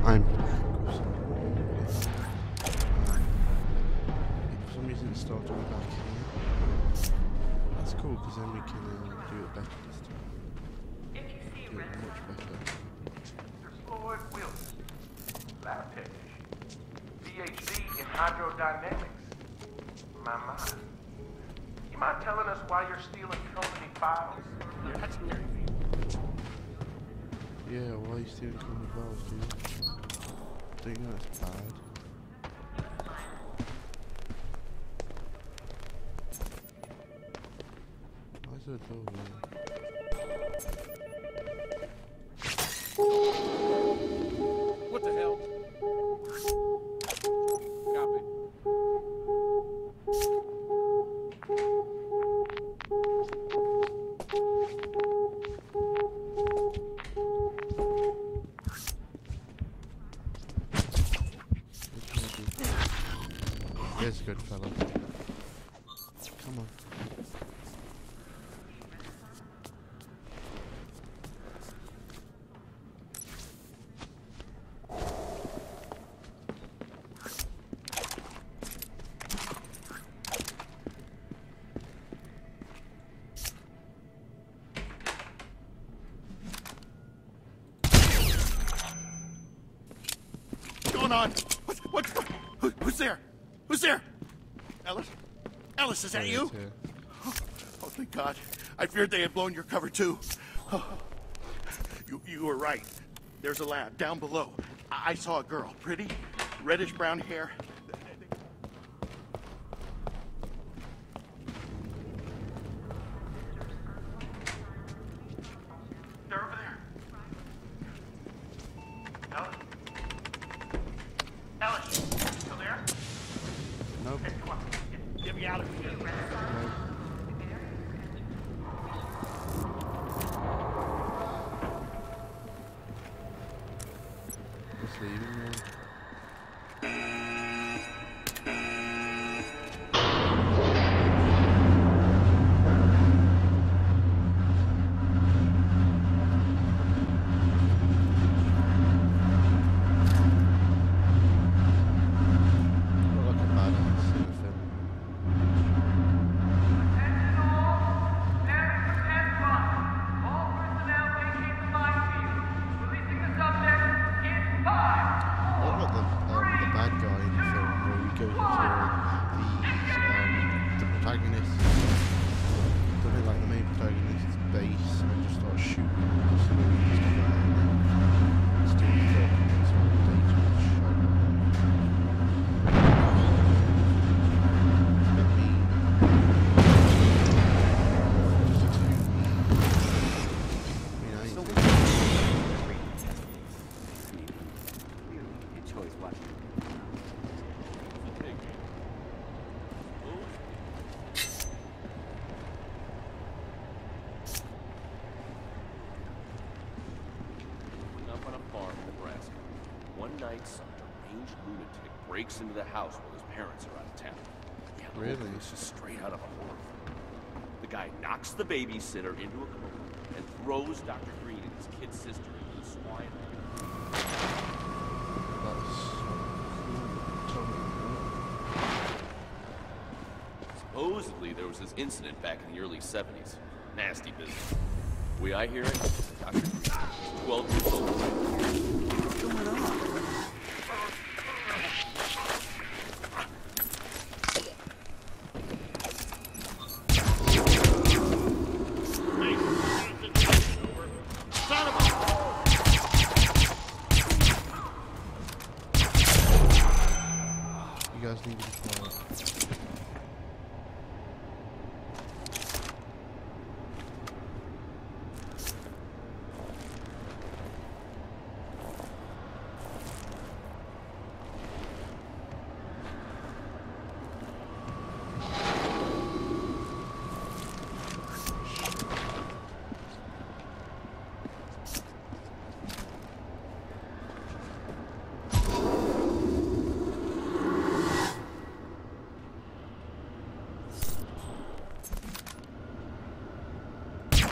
I'm back with some more. For some reason it started back here. That's cool because then we can do it better this time. Do it much better. Floyd Wilson, lab technician, PhD in hydrodynamics. My. You mind telling us why you're stealing company files? Yeah, why are you stealing company files, dude? Don't you know that's bad? Why is there a door here? What the hell? Copy. There's a good fella. Come on. What's going on? Who's there? Who's there? Ellis? Ellis, is that you? Oh, thank God. I feared they had blown your cover too. Oh, you were right. There's a lab down below. I saw a girl. Pretty, reddish brown hair. They're over there. Ellis? Ellis, still there? Nope. Okay, come on. Get me out of here. Just leaving now. Some deranged lunatic breaks into the house while his parents are out of town. Yeah, really? It's just straight out of a horror film. The guy knocks the babysitter into a coma and throws Dr. Green and his kid sister into the swine. Supposedly, there was this incident back in the early 70s. Nasty business. The way I hear it, Dr. Green, 12 years old. What's going on? You guys need to be quiet.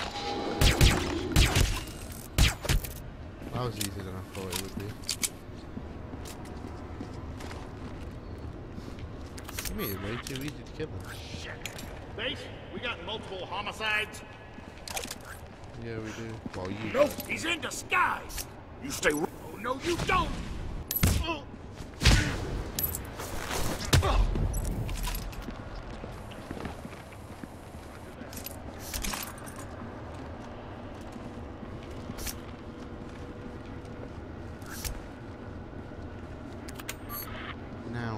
That was easier than I thought it would be. committed, way too easy to kill them. Shit. Base, we got multiple homicides. Yeah, we do. Well, you Nope, he's in disguise. You stay. Oh no, you don't. Oh. Now.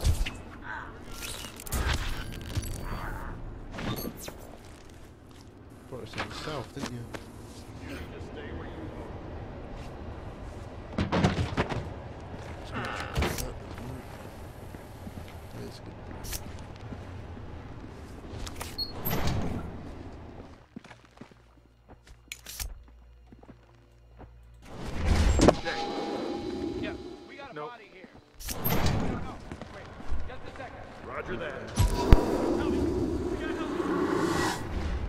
Brought us down south, didn't you? Just stay where you That's good. Yeah, we got a body here. No. Wait, just a second. Roger that. Help me. We gotta help you.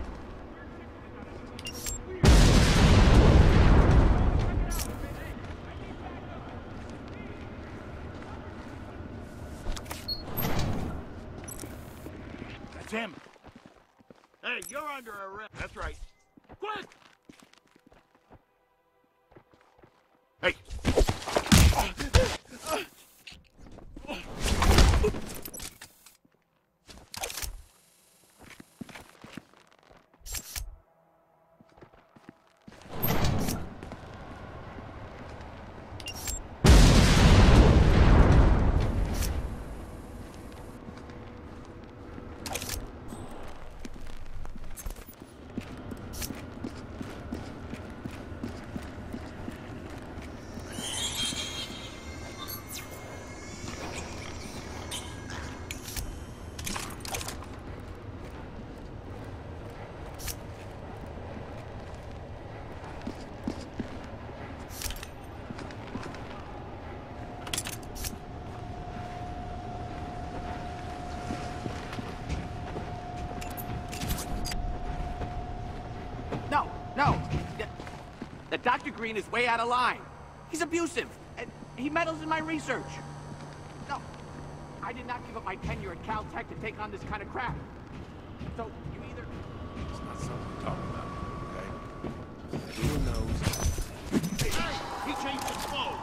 That's him. Hey, you're under arrest. That's right. Quick! Hey. No. That Dr. Green is way out of line. He's abusive, and he meddles in my research. No, I did not give up my tenure at Caltech to take on this kind of crap. So, you either... It's not something to talk about, okay? Everyone knows. Hey, he changed his clothes.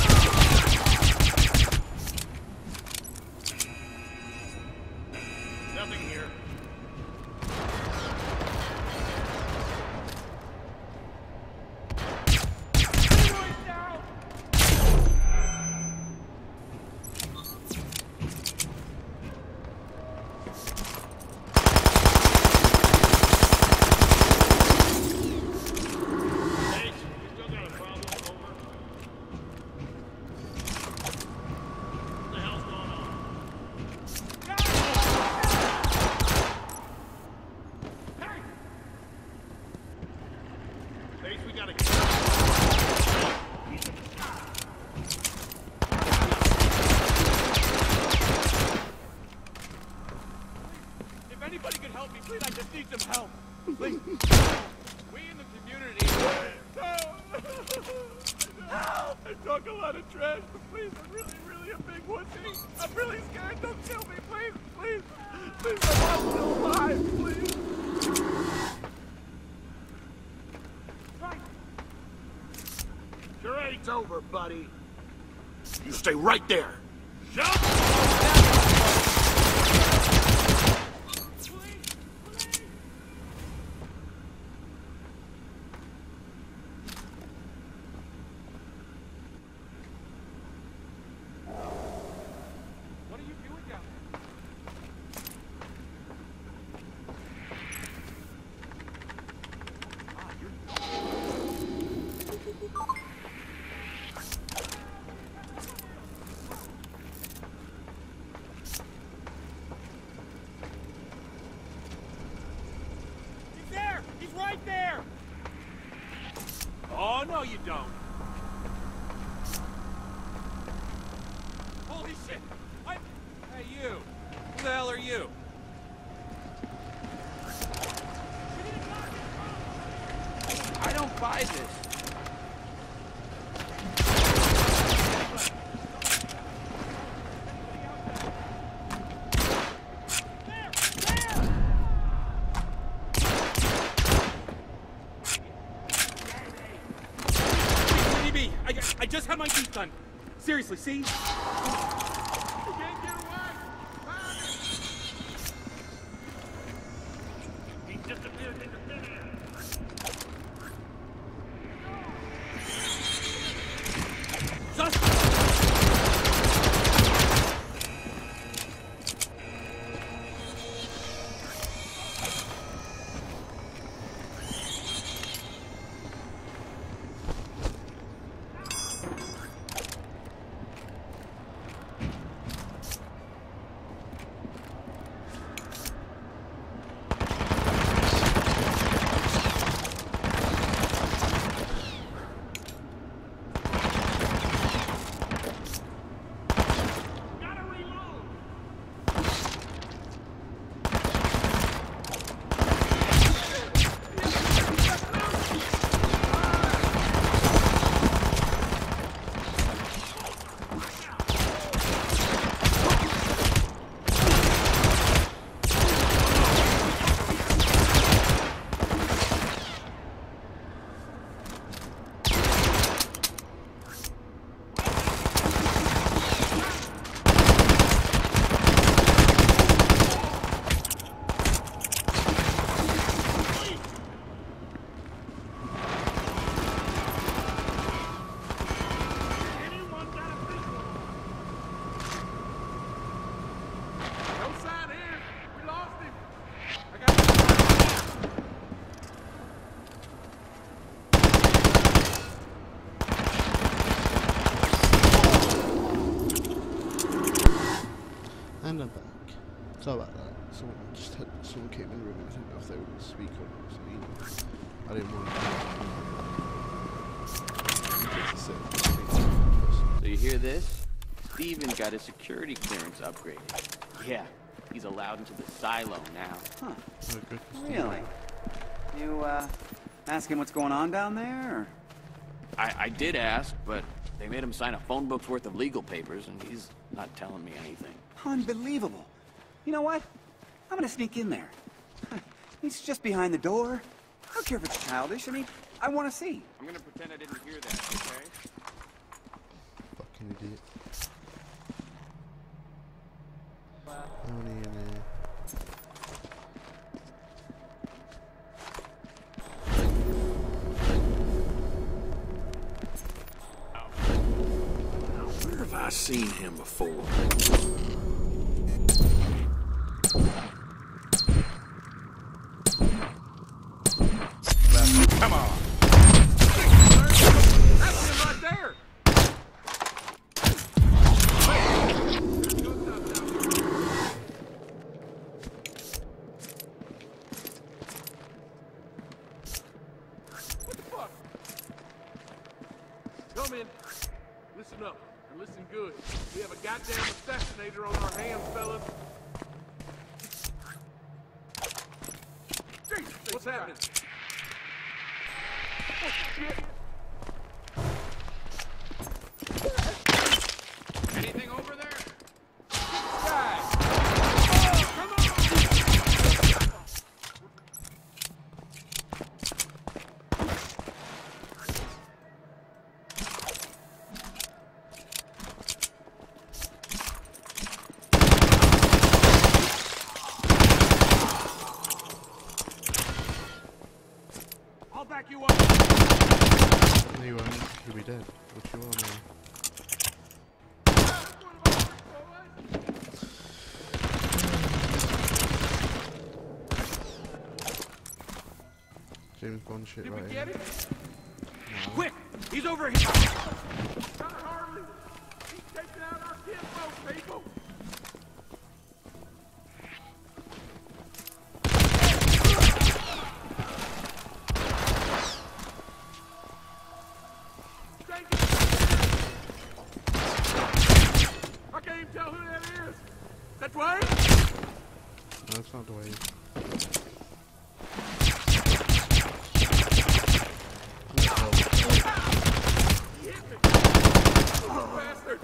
Nothing here. It's over, buddy. You stay right there. Shut What are you doing down there? Right there! Oh, no, you don't. Holy shit! Hey, you! Who the hell are you? I don't buy this. I just had my teeth done. Seriously, see? And I'm back. Sorry about that. Someone came in the room and I didn't know if they were going to speak or not. So, you know, I didn't want to. So you hear this? Steven got his security clearance upgraded. Yeah, he's allowed into the silo now. Huh. Oh, good. Really? You, ask him what's going on down there, or? I did ask, but they made him sign a phone book's worth of legal papers, and he's not telling me anything. Unbelievable. You know what? I'm gonna sneak in there. He's just behind the door. I don't care if it's childish. I mean, I want to see. I'm gonna pretend I didn't hear that, okay? Fucking idiot. How many in there? Where have I seen him before? Come on! That's him right there! What the fuck? Come in. Listen up, and listen good. We have a goddamn assassinator on our hands, fellas. Jesus, what's happening? Oh, shit. Anything over there? Guys! Oh, come on! I'll back you up. No, you won't. You'll be dead. What you are now? James Bond shit Did right we here. get it? No. Quick! He's over here! Not hardly. He's taking out our kinfolk, people! I can't even tell who that is! That's Wayne? No, it's not the way. He hit me! Little bastard!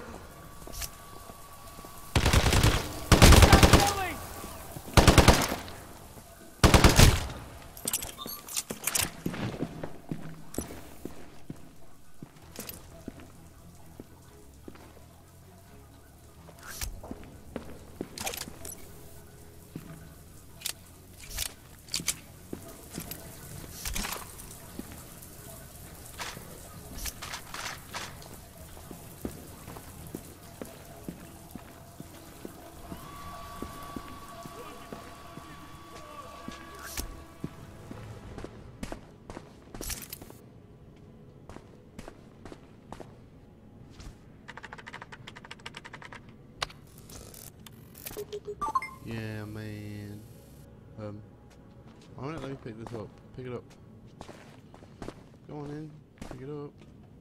Yeah, man. Alright, let me pick this up. Pick it up. Go on in. Pick it up.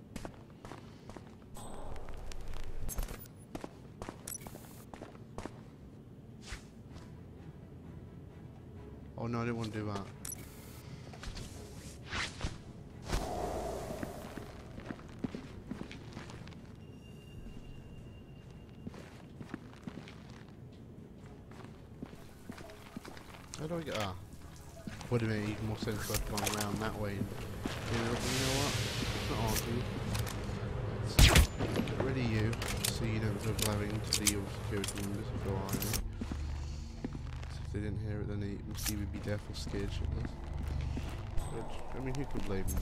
Oh no, I didn't want to do that. How do I get would have made even more sense if I'd gone around that way and you know what? Let's not argue. Let's get rid of you so you don't go blabbing to the security members if you're eyeing me. So if they didn't hear it then they must either be deaf or scared shitless. But I mean who could blame them?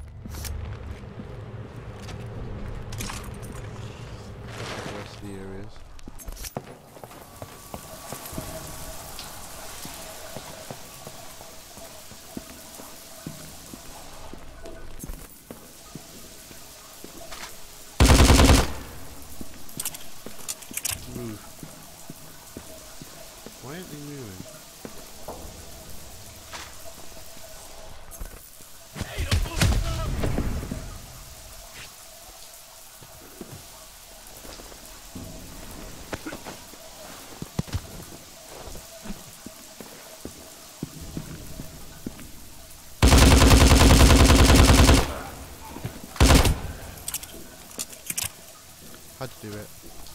The rest of the areas. Why aren't they moving? Had to do it.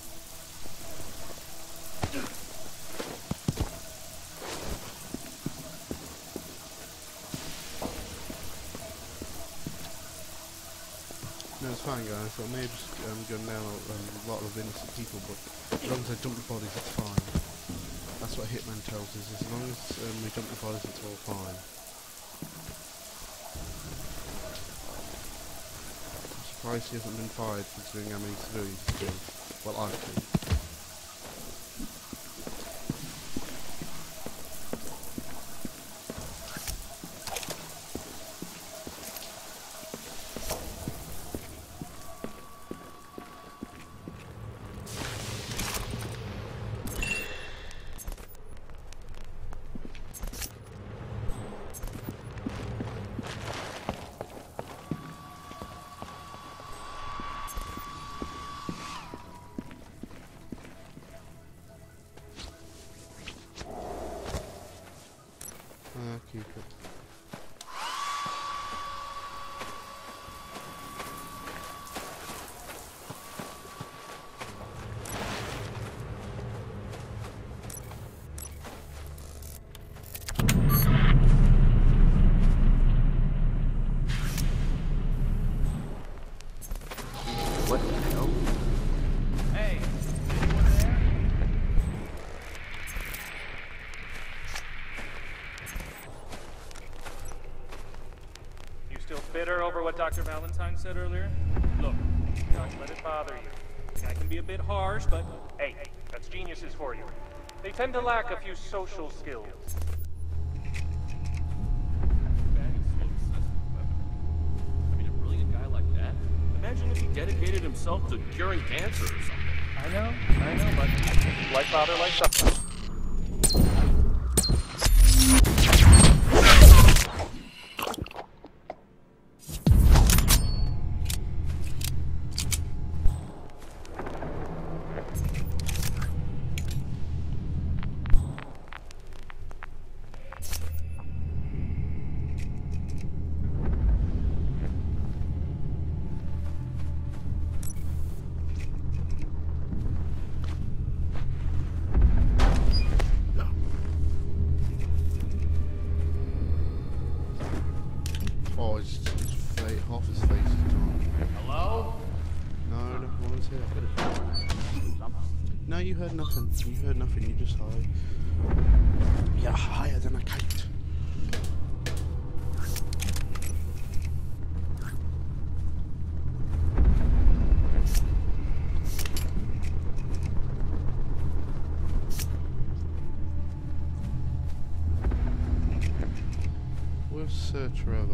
No, it's fine guys, I may have just gone down a lot of innocent people, but as long as I dump the bodies it's fine. That's what Hitman tells us, as long as we dump the bodies it's all fine. I'm surprised he hasn't been fired considering how many civilians he's killed. Well, I've killed. Keep it. What the hell? Hey, anyone there? You still bitter over what Dr. Valentine said earlier? Look, don't let it bother you. I can be a bit harsh, but hey, that's geniuses for you. They tend to lack a few social skills. I mean, a brilliant guy like that. Imagine if he dedicated himself to curing cancer or something. I know, but like father, like son. Oh, his face, half his face is gone. Hello? No, no one's here. No, you heard nothing. You heard nothing, you just high. You're higher than a kite. We'll search forever.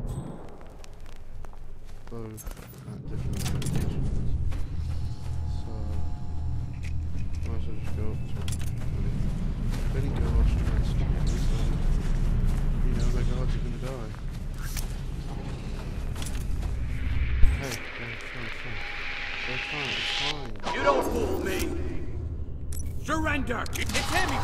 Both at different locations. So also just go up to him. Then he goes tries to kill us, and you know the guards are gonna die. Hey, it's fine. You don't fool me! Surrender! It's him! He's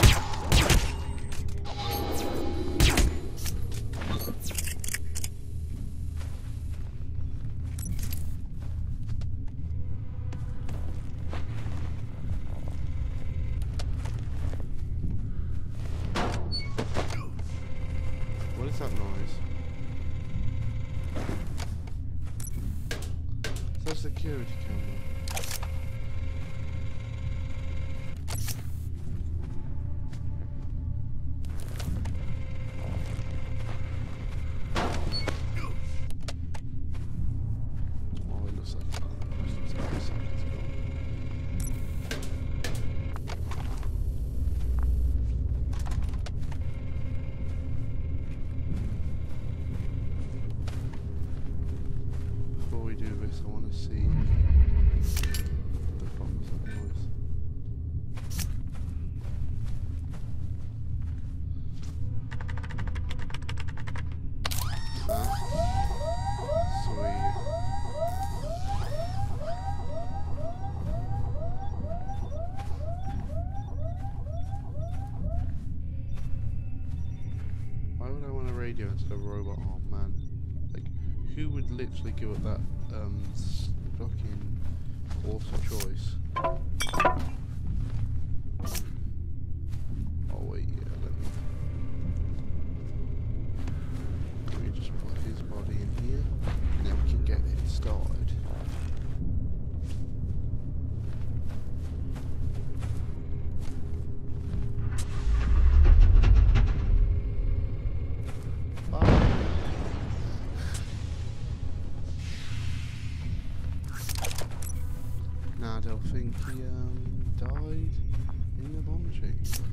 What is that noise? It's a security camera. Oh, it looks like that. It's like a second ago. Before we do this, I want to see what the fuck was that noise. Sweet. Why would I want a radio instead of a robot arm, man? Like, who would literally give up that fucking awesome choice? Oh wait, yeah, let me just put his body in here, and then we can get it started. Now they'll think he died in the bomb chamber.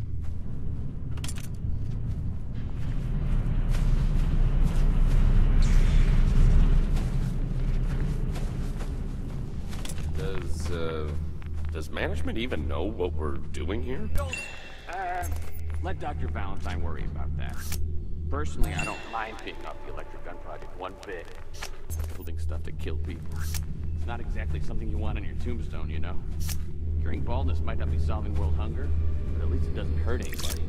Does management even know what we're doing here? Let Dr. Valentine worry about that. Personally, I don't mind picking up the electric gun project one bit. Building stuff to kill people. It's not exactly something you want on your tombstone, you know? Curing baldness might not be solving world hunger, but at least it doesn't hurt anybody.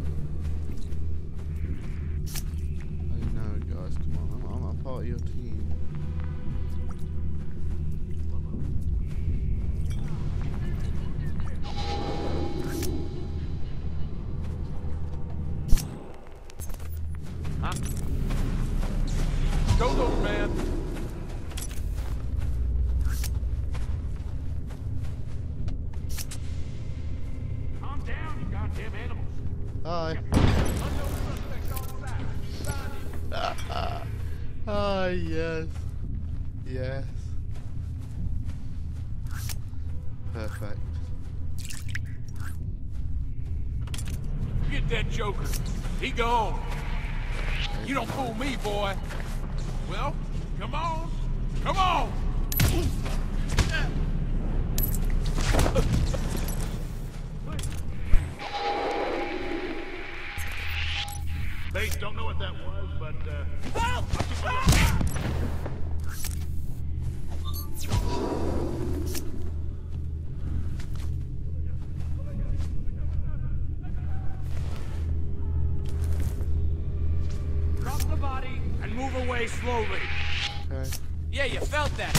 I know, guys, come on, I'm a part of your team. Huh? Go, little man. Calm down, you goddamn animals. Hi. Unknown suspect on site. Find him. Ah, yes. Yes. Perfect. Get that joker. He gone. You don't fool me, boy. Well, come on. Come on. They don't know what that was, but Drop the body and move away slowly. Okay. Yeah, you felt that.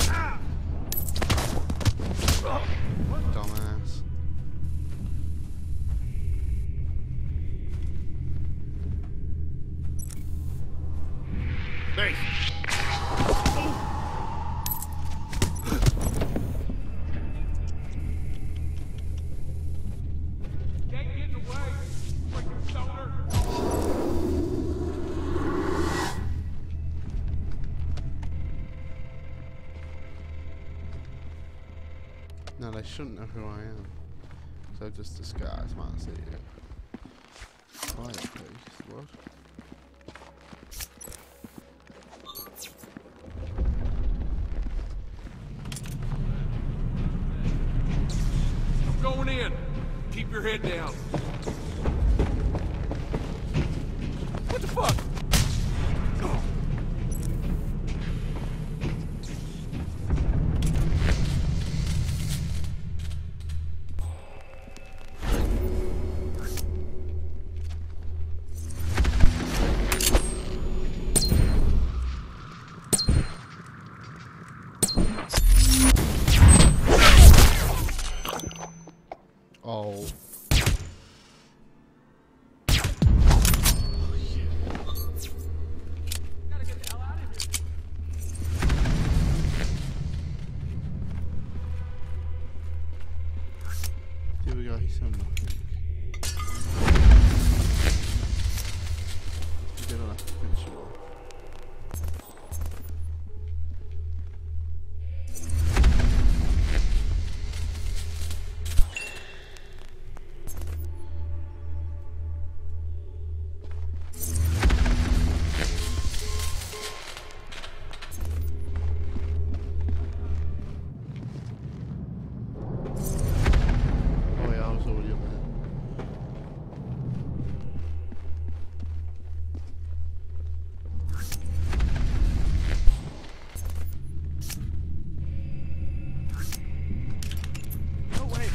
Dumbass. Hey. Can't get away, freaking stoner. No, they shouldn't know who I am. So just disguise my city. Fireplace, what? I'm going in. head down. What the fuck? Oh. Here we go, he's somewhere. We're gonna have to finish it off. Oh yeah, I was already up there. No way.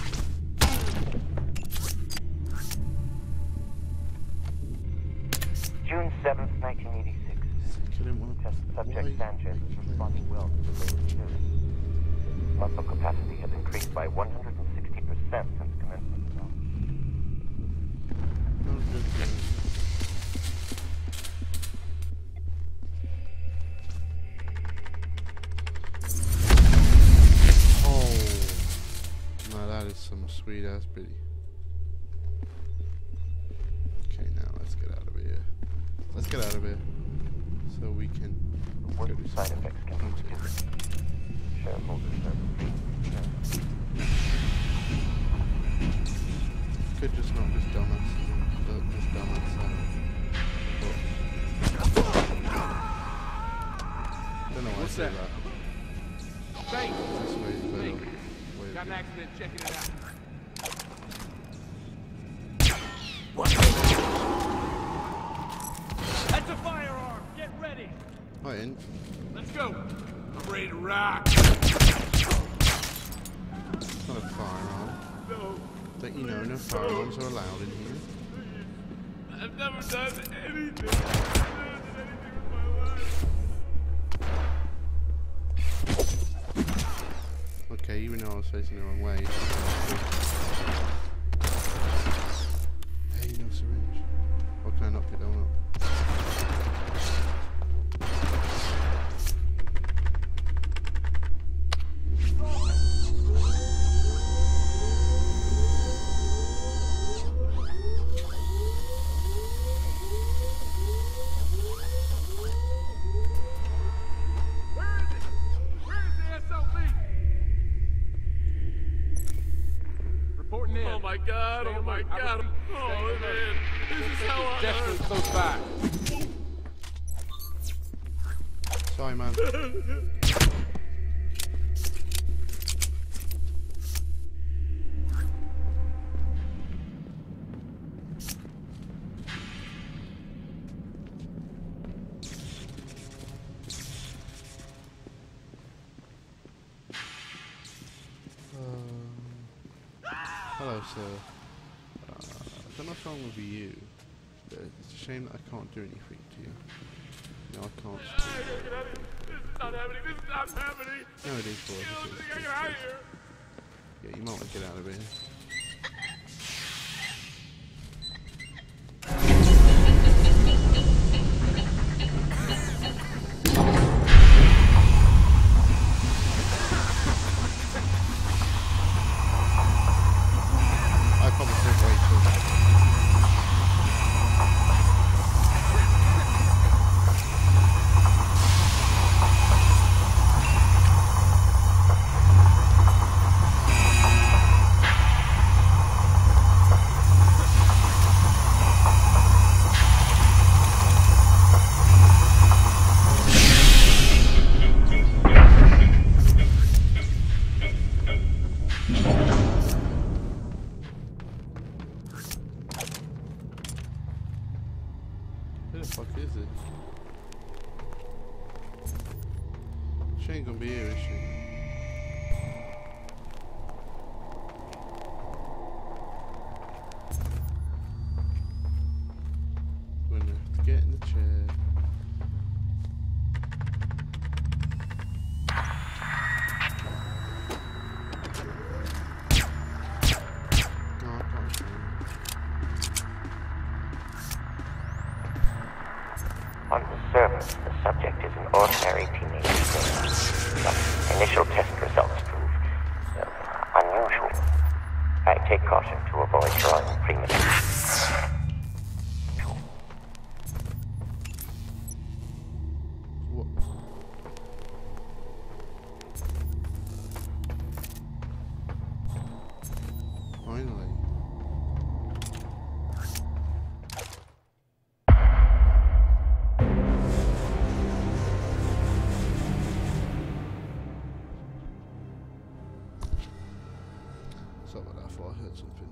June 7th, 1986. Couldn't want to Test subject Why? Sanchez is responding well to the latest news. Muscle capacity has increased by 160% since commencement. No good thing. Oh, no, that is some sweet ass biddy. Okay, now let's get out of here. Let's get out of here so we can The go worst do side some effects can be hunting. reduced. Shareholders are Could just not just dumb us, just dumb us don't know why What's I say that? that. Hey, This way is better. Hey, way to got an go. accident checking it out. That's a firearm. Get ready. Hi, Inc. Let's go. I'm ready to rock. It's not a firearm. No, Don't you know no firearms are allowed in here? I've never done anything. I've never done anything with my life. Okay, even though I was facing the wrong way. Hey, no syringe. Or can I not pick that one up? Where is it? Where is the SOB? Reporting in. Oh my god, Stay oh my alert. I god. repeat, Oh stay alert. man, this is how I Desperately close by. Sorry, man. Hello, sir. I don't know what's wrong with you, but it's a shame that I can't do anything to you. No, I can't. This is not happening. This is not happening. No, it is for us. I don't think I can hide here. Yeah, you might want to get out of here. I probably should wait till. Where the fuck is it? She ain't gonna be here, is she? We're gonna have to get in the chair. On the surface, the subject is an ordinary teenage girl. But initial test results prove unusual. I take caution to avoid drawing premature. What? Finally. Sorry about that, I thought I heard something.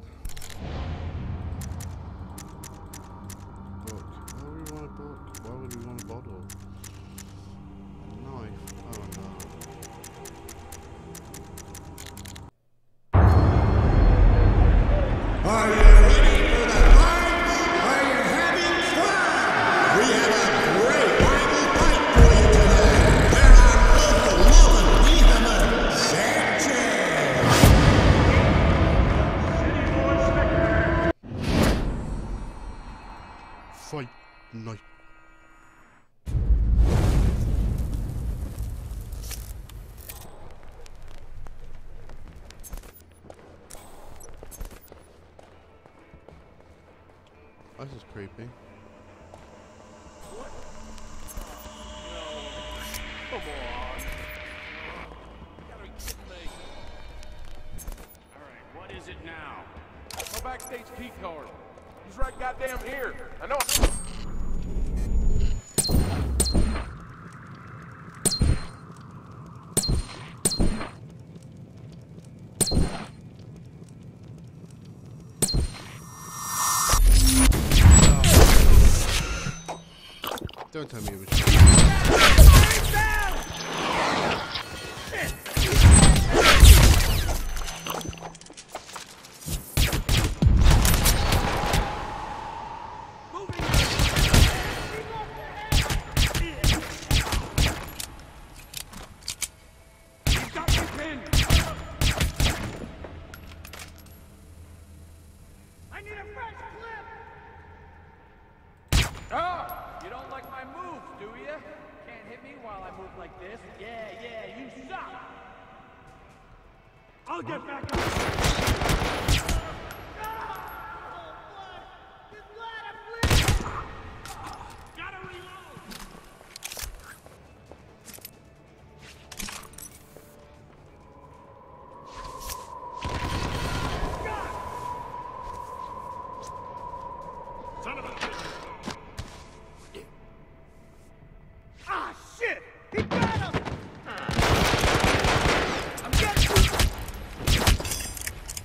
Book. Why would we want a book? Why would we want a bottle? A knife? Oh no. Are you ready for the fight? Are you having fun? We have a great rival fight for you tonight. Where our local loving Hitman Sanchez. Fight night. This is creepy. What? No. Come on. You gotta be kidding me. Alright, what is it now? My backstage key card. He's right goddamn here. I know. Don't tell me it was I need a fresh clip! Oh, you don't like my moves, do you? Can't hit me while I move like this. Yeah, you suck! I'll get back up! Gotta reload! Son of a bitch! Ah, shit! He got him! I'm getting you!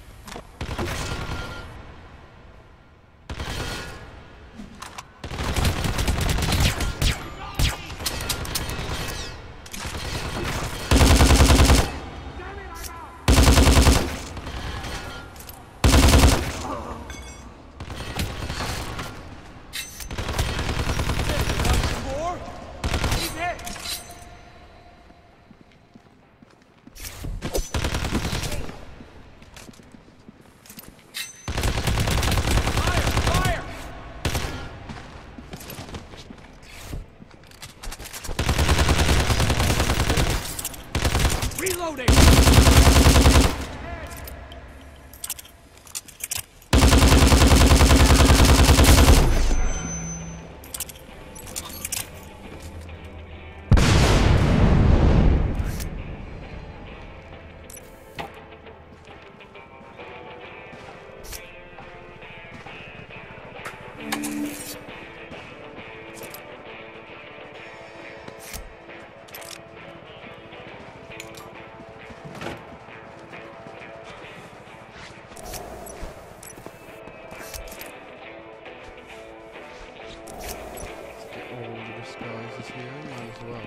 disguises here, might as well.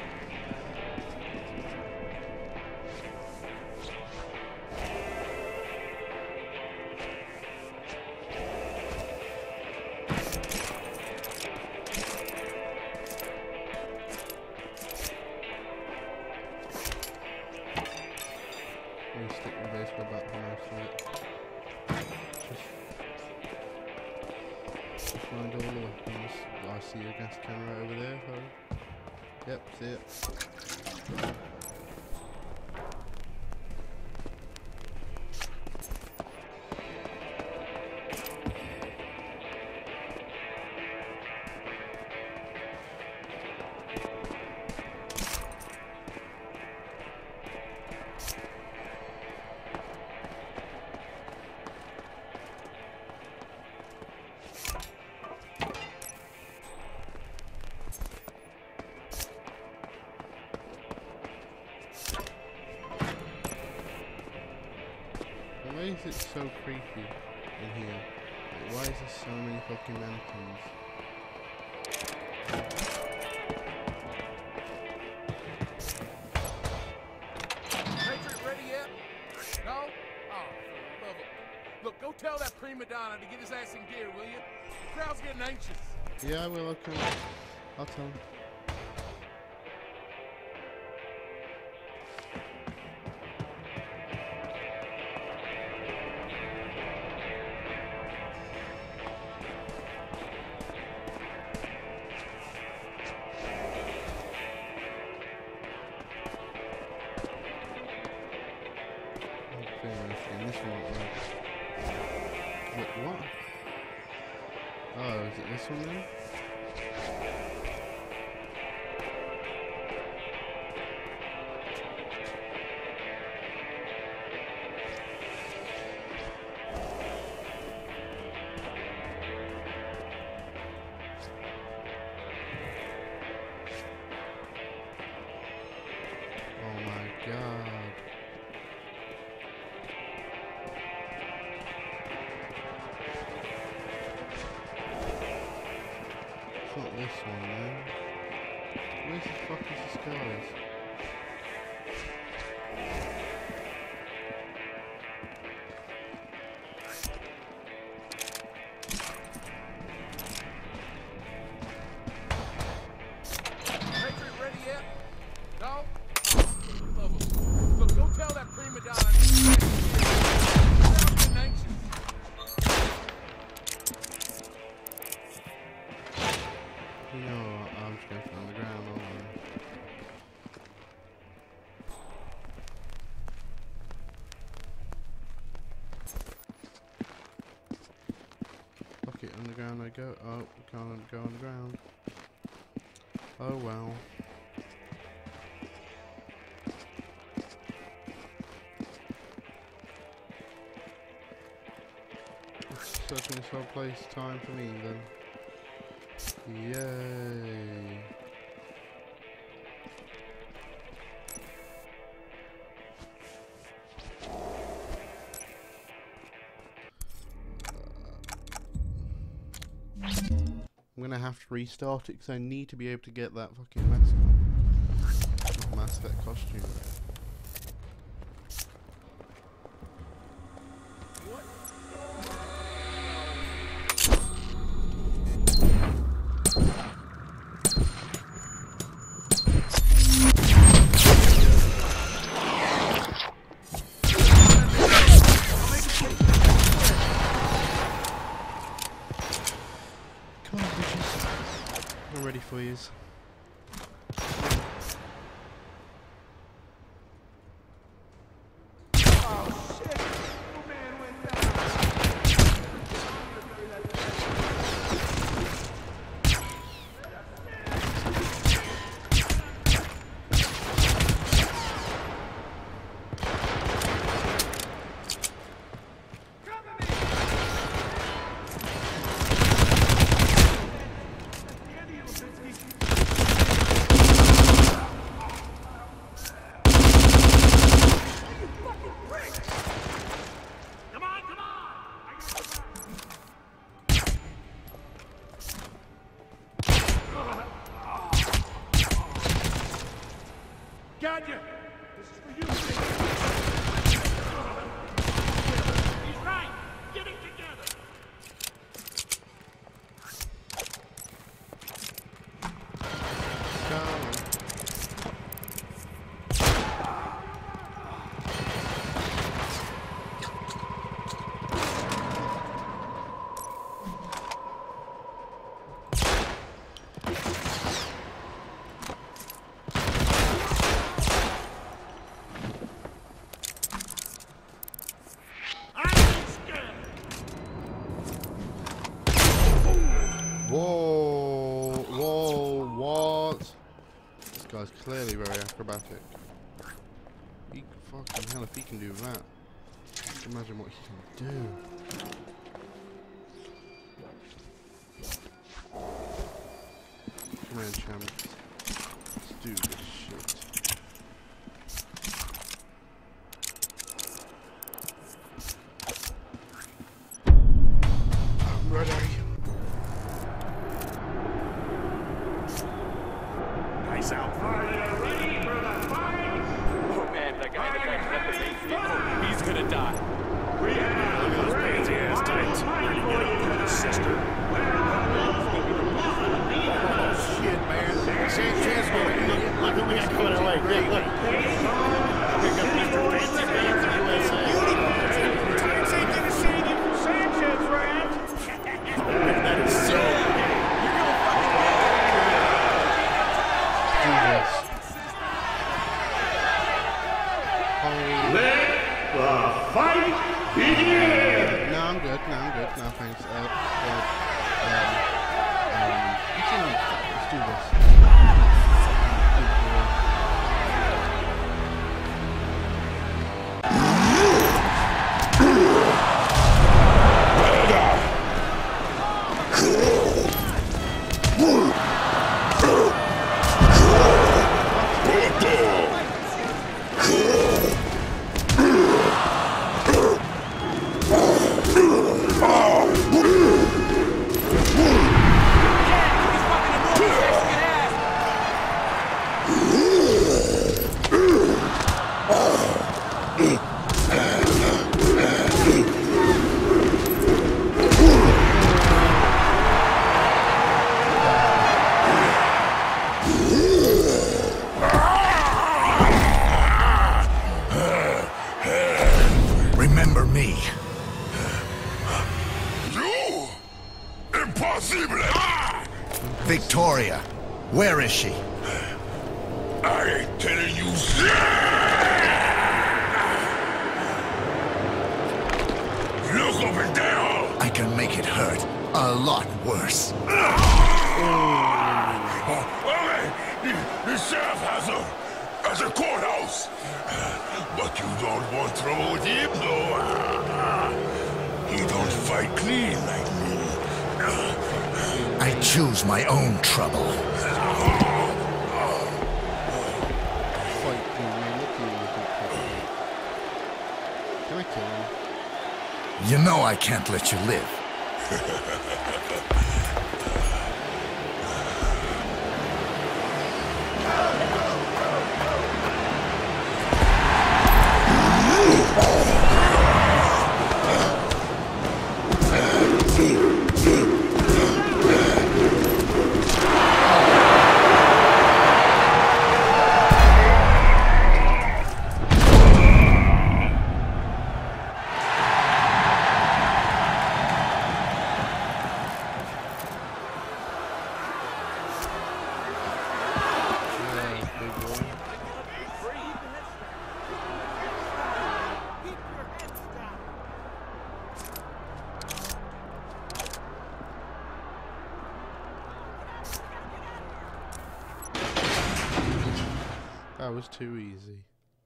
Stick my baseball bat for most of it. Just find all the weapons. I see a gas can right over there. Yep, see it. Why is it so creepy in here? Like, why is there so many fucking mannequins? Patriot ready yet? No? Oh, love it. Look, go tell that prima donna to get his ass in gear, will you? The crowd's getting anxious. Yeah, I will, okay. I'll tell him. This one won't work. What? Oh, is it this one then? Oh my god. It's not this one, man. Where the fuck is this guys? Patriot ready yet? No? Oh, love it. Look, go tell that prima donna to get his ass in gear. The crowd's getting anxious. You know what, I'm just going on the ground, aren't I? Fuck it, underground I go. Oh, can't go on the ground. Oh well. Searching this whole place, time for me then. Yay. I'm gonna have to restart it because I need to be able to get that fucking mask on. Not mask, that costume. Come on, bitches. I'm ready for yous. Whoa, whoa, what? This guy's clearly very acrobatic. He, fucking hell, if he can do that, just imagine what he can do. Come on, champ. Let's do this shit. I'm ready. Nice out. Oh man, that guy in the back left the main vehicle. He's gonna die. Look at those fancy ass tights. Ready to get up on his sister. Oh shit, man. Sanchez going to look who we got coming our way. Yeah, look. We got Mr. Fancy Pants in the USA. Tights ain't gonna save you from Sanchez, Rand. Oh man, that is so Let the fight begin! No, I'm good. No, I'm good. No, thanks. Let's do this. Remember me. You? Impossible! Victoria. Where is she? I ain't telling you shit! Look over there! I can make it hurt a lot worse. The sheriff has a courthouse. But you don't want trouble with him, though. You don't fight clean like me. I choose my own trouble. Can I kill him? You know I can't let you live. That was too easy.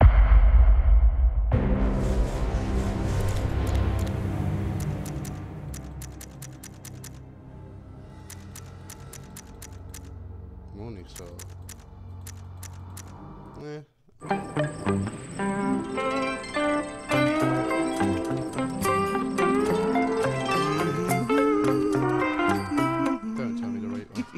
Morning star. Don't tell me the right one.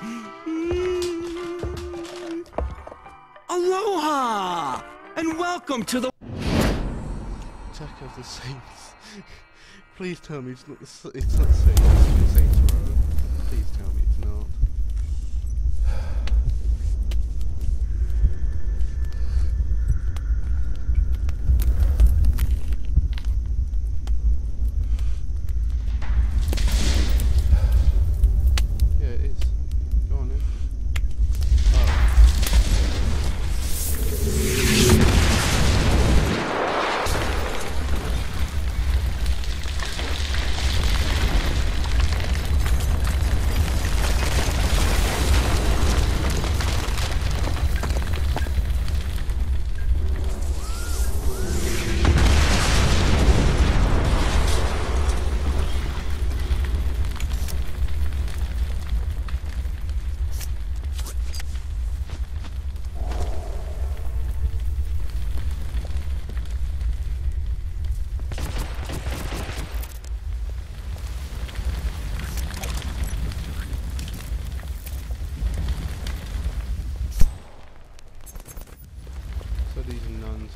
Aloha! And welcome to the Attack of the Saints. Please tell me it's not the Saints. It's not Saints Row. Please tell me it's not. Yeah, it is. Go on then.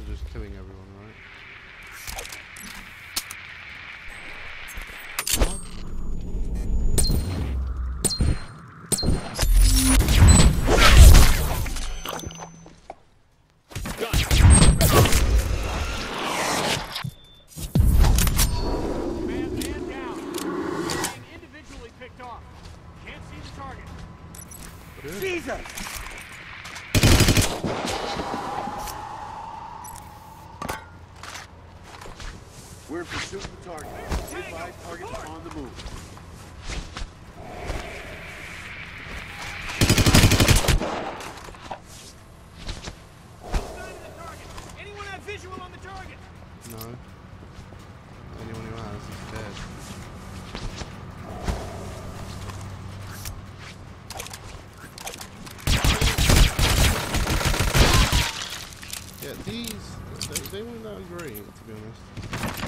just killing everyone, right? Jesus! We're in pursuit of the target. Advise targets on the move. Anyone have visual on the target? No. Anyone who has is dead. Yeah, these, they weren't that great, to be honest.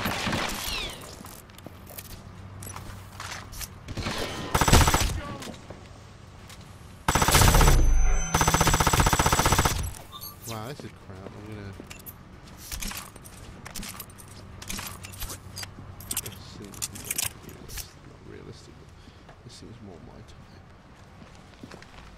Wow, this is crap. I'm gonna... This seems not realistic, but this seems more my type.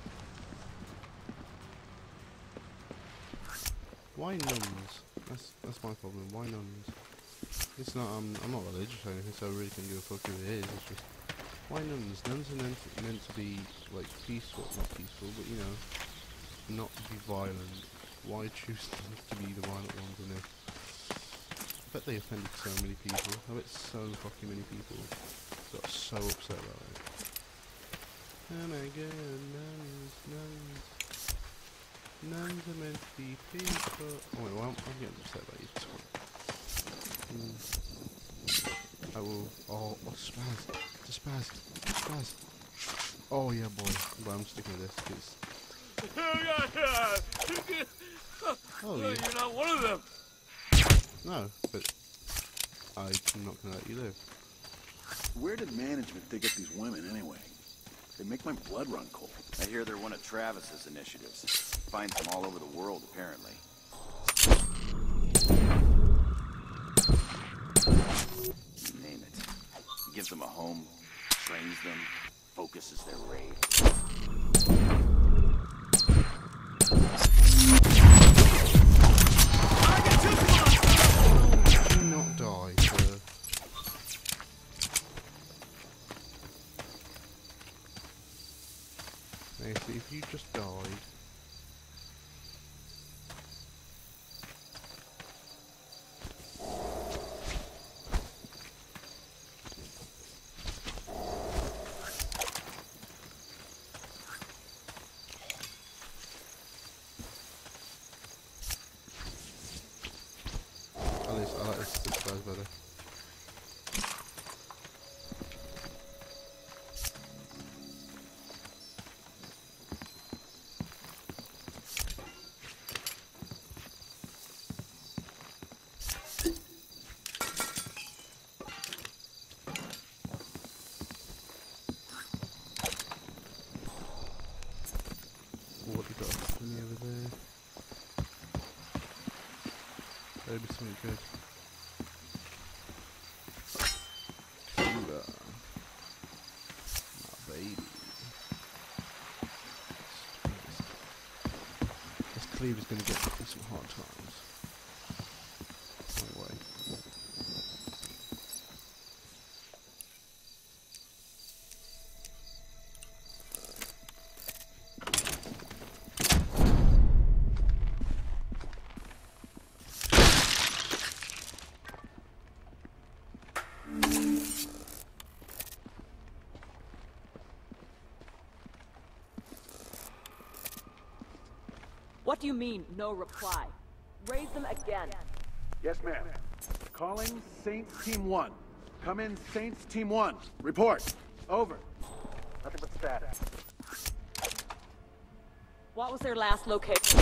Why nuns? That's my problem. Why nuns? It's not. I'm not religious or anything, so I really can give a fuck who it is. It's just why nuns? Nuns are meant to be like peaceful, not peaceful, but you know, not be violent. Why choose nuns to be the violent ones in this? I bet they offended so many people. I bet so fucking many people got so upset about it. Oh my god, nuns, nuns. Nuns are meant to be people. Oh wait, well, I'm getting upset about you. I will. Oh, spaz. Spaz. Oh yeah, boy. But I'm sticking with this because. Oh, You're not one of them. No, but I'm not gonna let you live. Where did management dig up these women anyway? They make my blood run cold. I hear they're one of Travis's initiatives. Finds them all over the world, apparently. You name it. He gives them a home, trains them, focuses their raid. Do not die, sir. Basically, if you just died. At least I like this guy's better. What have we got any over there? That'd be something good. Cooler. My baby. This cleaver's gonna get through some hard times. Anyway. What do you mean, no reply? Raise them again. Yes, ma'am. Calling Saints Team 1. Come in, Saints Team 1. Report. Over. Nothing but status. What was their last location?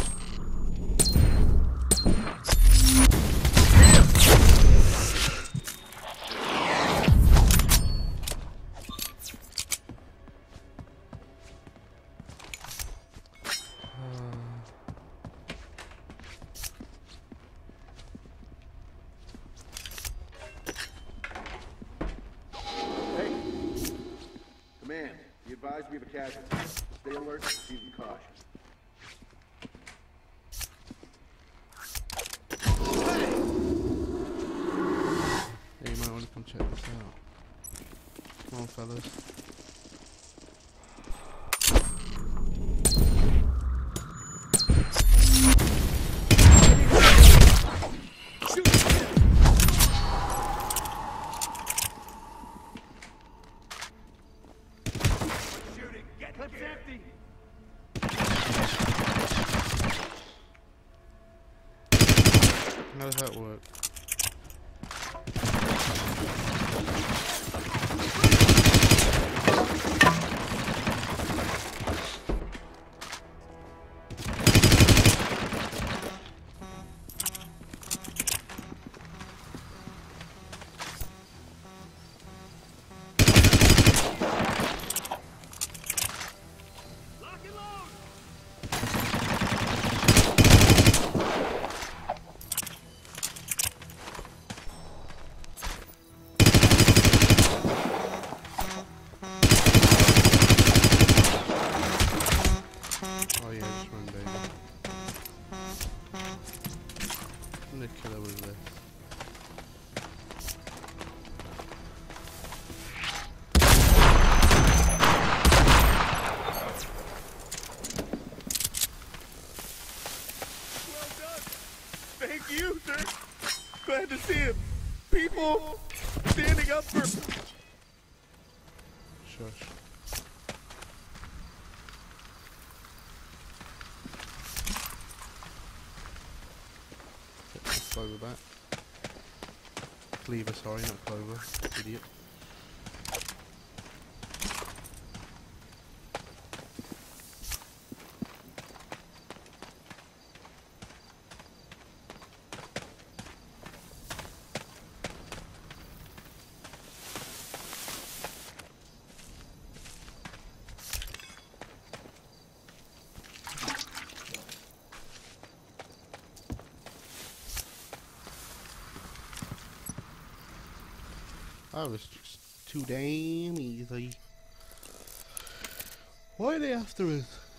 we have a casualty. Stay alert, proceed with caution. Yeah, you might want to come check this out. Come on, fellas. How does that work? Oh yeah, just run, baby. I'm gonna kill her with this. Well done. Thank you, sir. Glad to see him. People standing up for... Shush. Clover back. Cleaver, sorry, not Clover. Idiot. That was just too damn easy. Why are they after us?